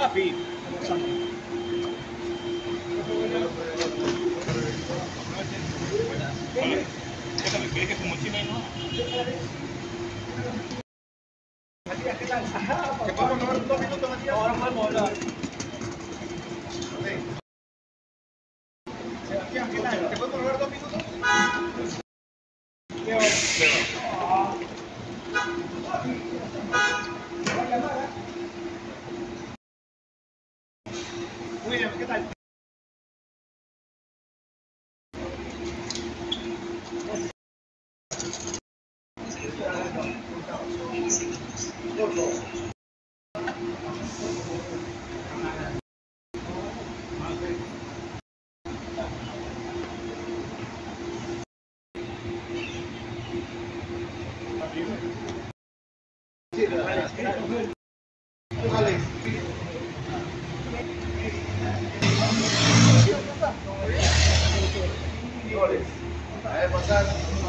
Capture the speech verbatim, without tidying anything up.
Sí. Déjame que deje su mochila, ¿no? Matías, ¿qué tal? ¿Te podemos robar dos minutos, Matías? Ahora podemos hablar. Sebastián, ¿qué tal? ¿Te podemos robar dos minutos? Leo. Muy bien, ¿qué tal? A ver, pasar.